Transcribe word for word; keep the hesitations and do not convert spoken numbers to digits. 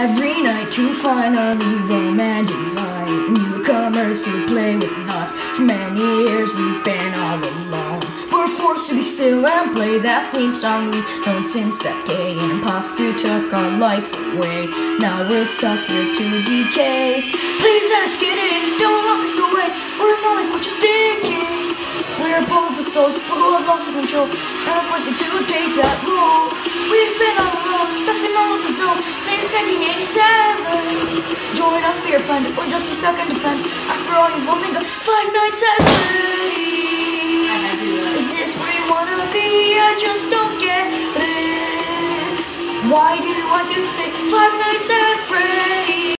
every night to finally romantic find newcomers who play with us. For many years we've been all alone. We're forced to be still and play that same song we've known since that day. An imposter took our life away. Now we're stuck here to decay. Please let us get in, don't lock us away. We're not like what you're thinking. We're powerful souls who have lost control, and we're forced to take that role. We've been all alone, stuck in all of the zone since nineteen eighty-seven. Join us, be our friend, or just be stuck and defend. After all, you've only got five nights at Freddy's. Is this where you wanna be? I just don't get it. Why do you want to stay five nights at Freddy's?